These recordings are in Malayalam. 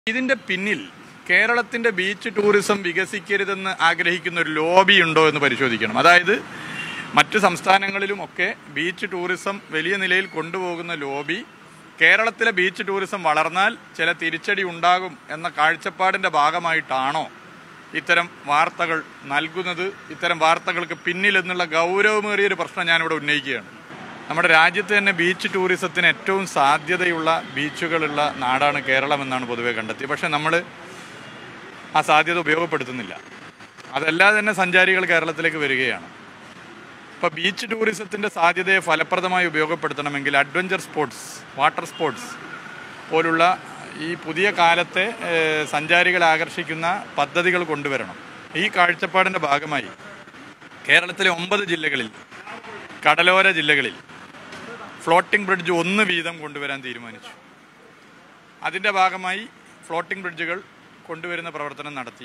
ഇതിന്റെ പിന്നിൽ കേരളത്തിന്റെ ബീച്ച് ടൂറിസം വികസിക്കരുതെന്ന് ആഗ്രഹിക്കുന്ന ഒരു ലോബി ഉണ്ടോ എന്ന് പരിശോധിക്കണം. അതായത് മറ്റു സംസ്ഥാനങ്ങളിലുമൊക്കെ ബീച്ച് ടൂറിസം വലിയ നിലയിൽ കൊണ്ടുപോകുന്ന ലോബി കേരളത്തിലെ ബീച്ച് ടൂറിസം വളർന്നാൽ ചില തിരിച്ചടി ഉണ്ടാകും എന്ന കാഴ്ചപ്പാടിന്റെ ഭാഗമായിട്ടാണോ ഇത്തരം വാർത്തകൾ നൽകുന്നത്? ഇത്തരം വാർത്തകൾക്ക് പിന്നിൽ എന്നുള്ള ഗൗരവമേറിയൊരു പ്രശ്നം ഞാനിവിടെ ഉന്നയിക്കുകയാണ്. നമ്മുടെ രാജ്യത്ത് തന്നെ ബീച്ച് ടൂറിസത്തിന് ഏറ്റവും സാധ്യതയുള്ള ബീച്ചുകളുള്ള നാടാണ് കേരളം എന്നാണ് പൊതുവെ കണ്ടെത്തിയത്. പക്ഷെ നമ്മൾ ആ സാധ്യത ഉപയോഗപ്പെടുത്തുന്നില്ല. അതല്ലാതെ തന്നെ സഞ്ചാരികൾ കേരളത്തിലേക്ക് വരികയാണ്. ഇപ്പോൾ ബീച്ച് ടൂറിസത്തിൻ്റെ സാധ്യതയെ ഫലപ്രദമായി ഉപയോഗപ്പെടുത്തണമെങ്കിൽ അഡ്വഞ്ചർ സ്പോർട്സ്, വാട്ടർ സ്പോർട്സ് പോലുള്ള ഈ പുതിയ കാലത്തെ സഞ്ചാരികളെ ആകർഷിക്കുന്ന പദ്ധതികൾ കൊണ്ടുവരണം. ഈ കാഴ്ചപ്പാടിൻ്റെ ഭാഗമായി കേരളത്തിലെ 9 ജില്ലകളിൽ, കടലോര ജില്ലകളിൽ ഫ്ലോട്ടിംഗ് ബ്രിഡ്ജ് 1 വീതം കൊണ്ടുവരാൻ തീരുമാനിച്ചു. അതിൻ്റെ ഭാഗമായി ഫ്ലോട്ടിംഗ് ബ്രിഡ്ജുകൾ കൊണ്ടുവരുന്ന പ്രവർത്തനം നടത്തി.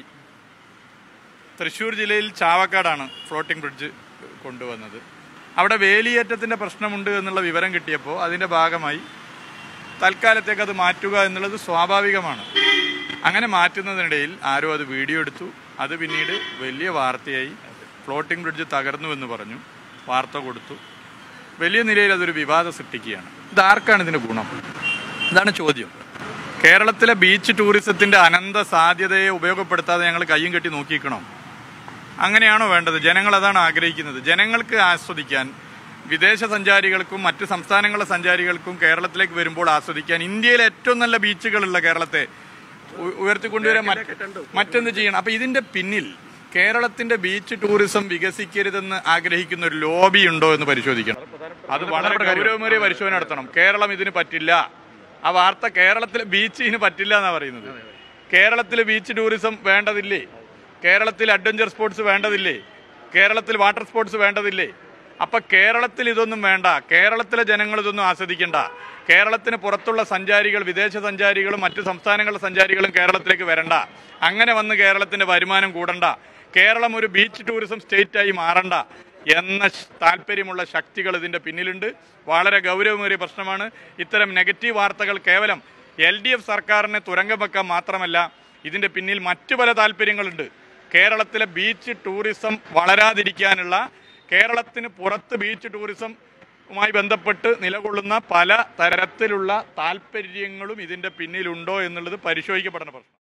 തൃശ്ശൂർ ജില്ലയിൽ ചാവക്കാടാണ് ഫ്ലോട്ടിംഗ് ബ്രിഡ്ജ് കൊണ്ടുവന്നത്. അവിടെ വേലിയേറ്റത്തിൻ്റെ പ്രശ്നമുണ്ട് എന്നുള്ള വിവരം കിട്ടിയപ്പോൾ അതിൻ്റെ ഭാഗമായി തൽക്കാലത്തേക്ക് അത് മാറ്റുക എന്നുള്ളത് സ്വാഭാവികമാണ്. അങ്ങനെ മാറ്റുന്നതിനിടയിൽ ആരോ അത് വീഡിയോ എടുത്തു. അത് പിന്നീട് വലിയ വാർത്തയായി. ഫ്ലോട്ടിംഗ് ബ്രിഡ്ജ് തകർന്നു എന്ന് പറഞ്ഞു, വാർത്ത കൊടുത്തു. വലിയ നിലയിൽ അതൊരു വിവാദം സൃഷ്ടിക്കുകയാണ്. ഇതാർക്കാണ് ഇതിന് ഗുണം? ഇതാണ് ചോദ്യം. കേരളത്തിലെ ബീച്ച് ടൂറിസത്തിൻ്റെ അനന്ത സാധ്യതയെ ഉപയോഗപ്പെടുത്താതെ ഞങ്ങൾ കയ്യും കെട്ടി നോക്കിക്കണം? അങ്ങനെയാണോ വേണ്ടത്? ജനങ്ങൾ അതാണ് ആഗ്രഹിക്കുന്നത്. ജനങ്ങൾക്ക് ആസ്വദിക്കാൻ, വിദേശ സഞ്ചാരികൾക്കും മറ്റ് സംസ്ഥാനങ്ങളിലെ സഞ്ചാരികൾക്കും കേരളത്തിലേക്ക് വരുമ്പോൾ ആസ്വദിക്കാൻ ഇന്ത്യയിലെ ഏറ്റവും നല്ല ബീച്ചുകളുള്ള കേരളത്തെ ഉയർത്തിക്കൊണ്ടുവരാൻ മറ്റെന്ത് ചെയ്യണം? അപ്പം ഇതിൻ്റെ പിന്നിൽ കേരളത്തിന്റെ ബീച്ച് ടൂറിസം വികസിക്കരുതെന്ന് ആഗ്രഹിക്കുന്ന ഒരു ലോബി ഉണ്ടോ എന്ന് പരിശോധിക്കണം. അത് വളരെ ഗൗരവമേറിയ പരിശോധന നടത്തണം. കേരളം ഇതിന് പറ്റില്ല. ആ വാർത്ത കേരളത്തിലെ ബീച്ച് ഇതിന് പറ്റില്ല എന്നാണ് പറയുന്നത്. കേരളത്തിലെ ബീച്ച് ടൂറിസം വേണ്ടതില്ലേ? കേരളത്തിൽ അഡ്വഞ്ചർ സ്പോർട്സ് വേണ്ടതില്ലേ? കേരളത്തിൽ വാട്ടർ സ്പോർട്സ് വേണ്ടതില്ലേ? അപ്പം കേരളത്തിൽ ഇതൊന്നും വേണ്ട. കേരളത്തിലെ ജനങ്ങൾ ഇതൊന്നും ആസ്വദിക്കേണ്ട. കേരളത്തിന് പുറത്തുള്ള സഞ്ചാരികൾ, വിദേശ സഞ്ചാരികളും മറ്റു സംസ്ഥാനങ്ങളിലെ സഞ്ചാരികളും കേരളത്തിലേക്ക് വരണ്ട. അങ്ങനെ വന്ന് കേരളത്തിന്റെ വരുമാനം കൂടണ്ട. കേരളം ഒരു ബീച്ച് ടൂറിസം സ്റ്റേറ്റായി മാറണ്ട എന്ന താല്പര്യമുള്ള ശക്തികൾ ഇതിൻ്റെ പിന്നിലുണ്ട്. വളരെ ഗൗരവമേറിയ പ്രശ്നമാണ്. ഇത്തരം നെഗറ്റീവ് വാർത്തകൾ കേവലം LDF സർക്കാരിനെ തുരങ്കം വെക്കാൻ മാത്രമല്ല, ഇതിൻ്റെ പിന്നിൽ മറ്റു പല താല്പര്യങ്ങളുണ്ട്. കേരളത്തിലെ ബീച്ച് ടൂറിസം വളരാതിരിക്കാനുള്ള, കേരളത്തിന് പുറത്ത് ബീച്ച് ടൂറിസവുമായി ബന്ധപ്പെട്ട് നിലകൊള്ളുന്ന പല തരത്തിലുള്ള താല്പര്യങ്ങളും ഇതിൻ്റെ പിന്നിലുണ്ടോ എന്നുള്ളത് പരിശോധിക്കപ്പെടേണ്ട പ്രശ്നം.